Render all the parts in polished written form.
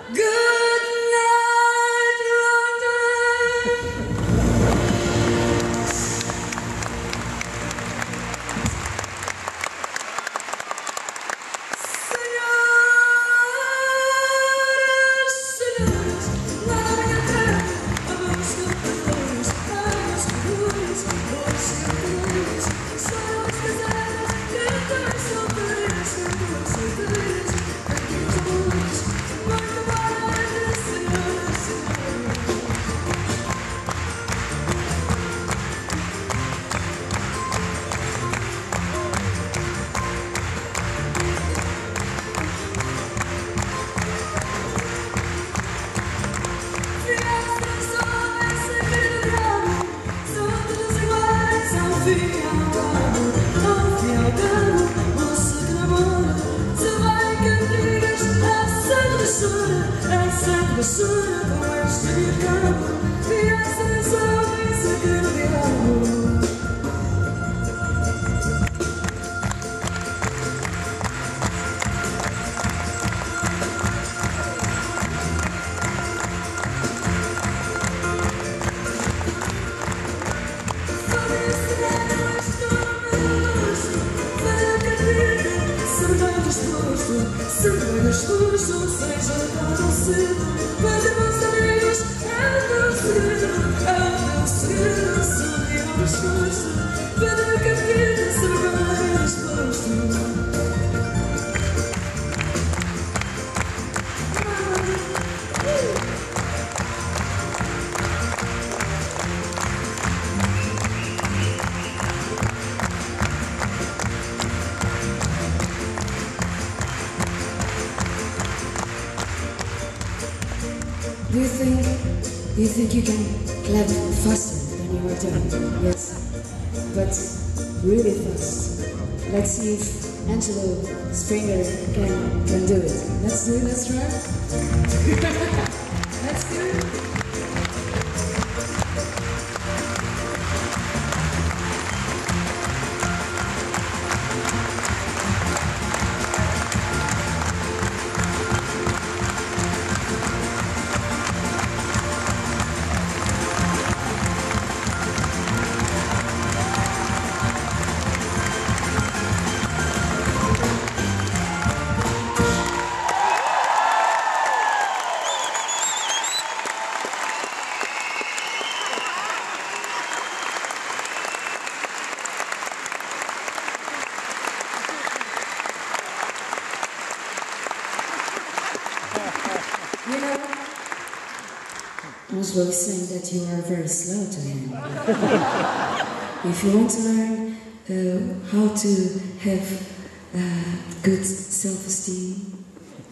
Do you think you can clap faster than you are doing? Yes, but really fast. Let's see if Angelo Springer can do it. Let's do it, let's try. Let's do it. You know, Oswald is saying that you are very slow to him. If you want to learn how to have good self-esteem,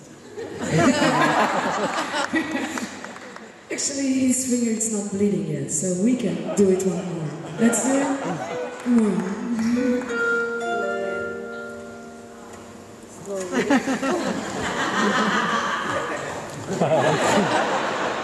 actually his finger is not bleeding yet, so we can do it one more. Let's do it. Come on.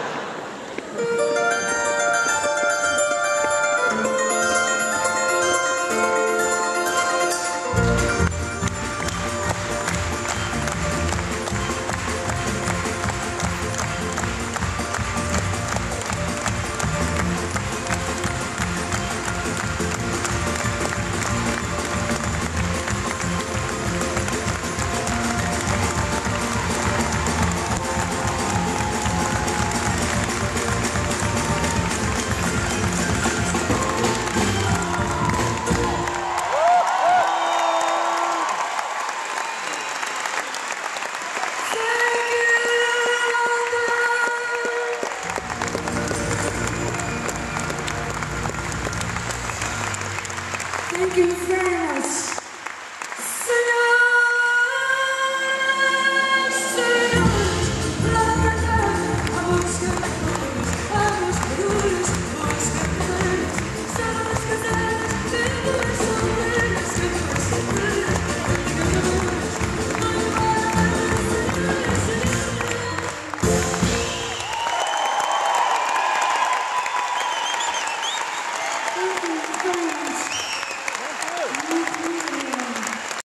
Thank you very much. Thank you very much.